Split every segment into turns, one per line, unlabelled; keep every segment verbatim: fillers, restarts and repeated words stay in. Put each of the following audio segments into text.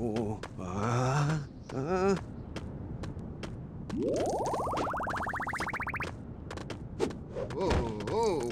Oh, uh, uh. Whoa, whoa.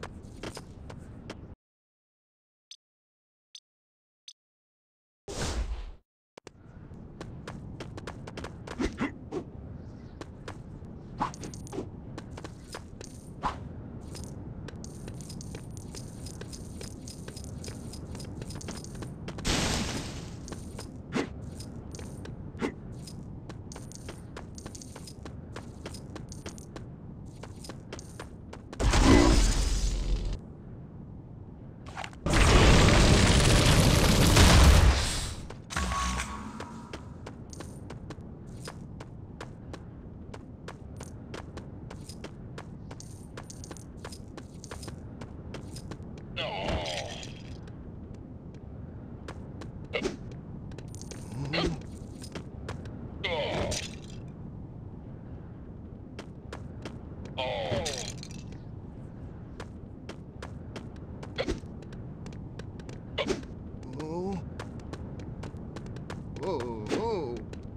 Whoa, whoa.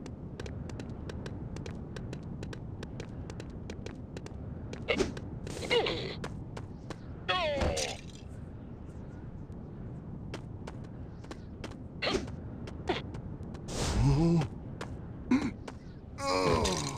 Oh. Oh.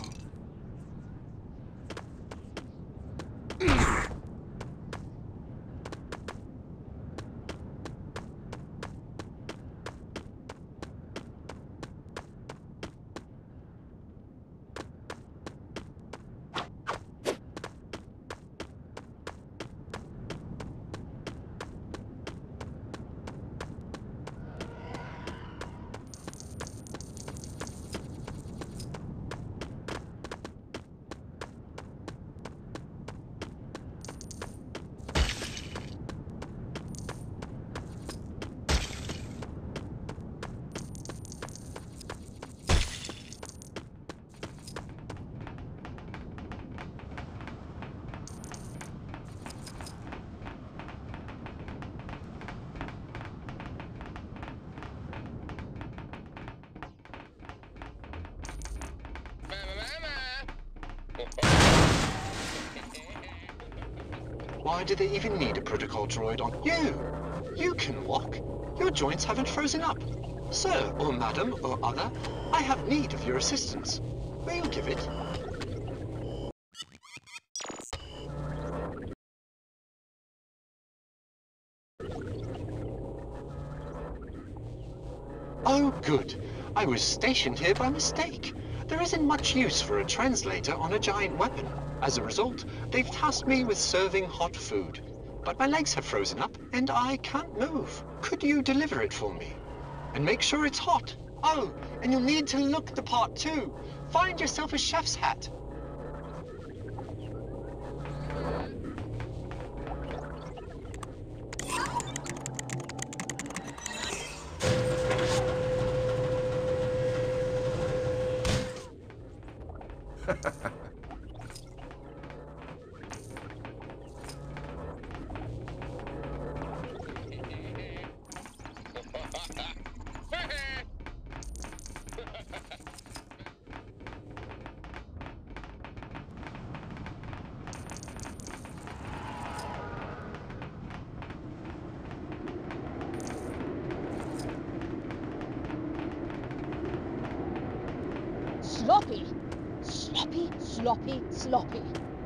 Why do they even need a protocol droid on you? You can walk. Your joints haven't frozen up. Sir, or madam, or other, I have need of your assistance. Will you give it? Oh, good. I was stationed here by mistake. There isn't much use for a translator on a giant weapon. As a result, they've tasked me with serving hot food. But my legs have frozen up, and I can't move. Could you deliver it for me? And make sure it's hot. Oh, and you'll need to look the part too. Find yourself a chef's hat.
Sloppy, sloppy, sloppy, sloppy.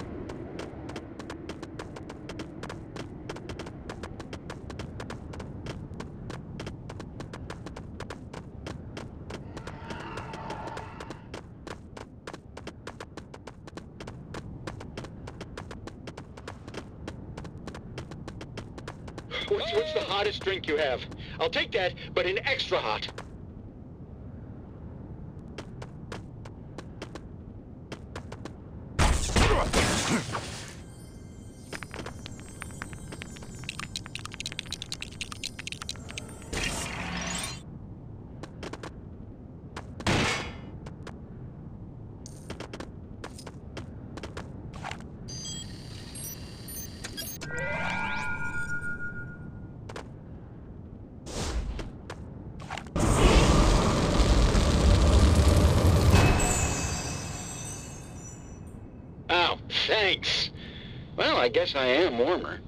What's, what's the hottest drink you have? I'll take that, but in extra hot. thanks. Well, I guess I am warmer.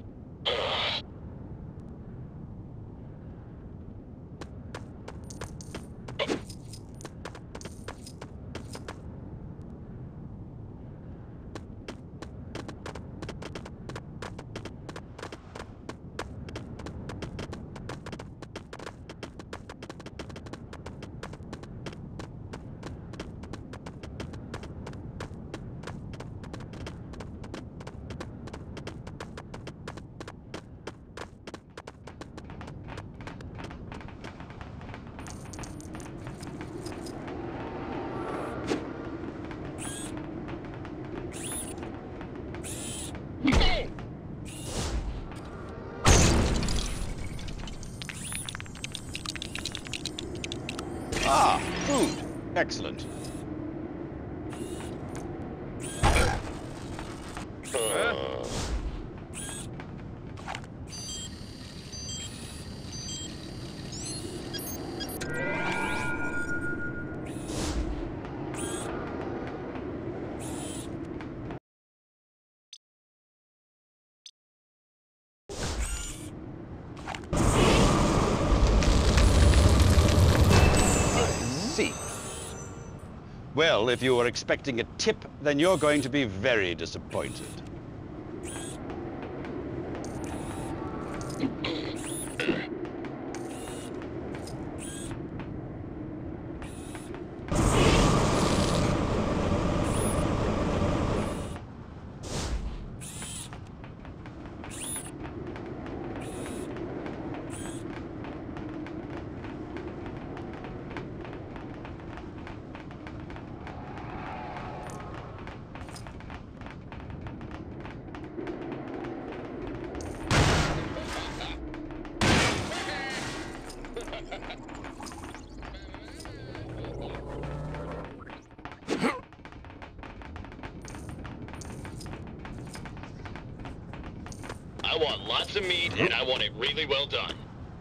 Ah, food. Excellent. Huh? See. Well, if you were expecting a tip, then you're going to be very disappointed.
I want lots of meat, and I want it really well done.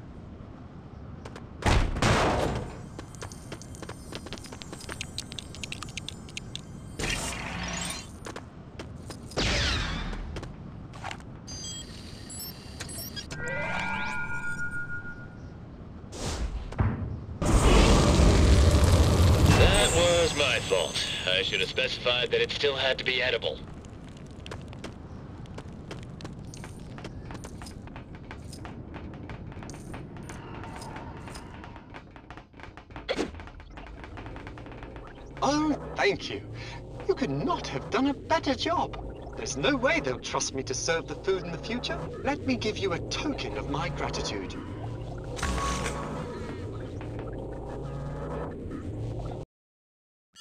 That was my fault. I should have specified that it still had to be edible.
Oh, thank you. You could not have done a better job. There's no way they'll trust me to serve the food in the future. Let me give you a token of my gratitude.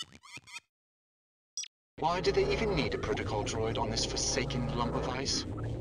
Why do they even need a protocol droid on this forsaken lump of ice?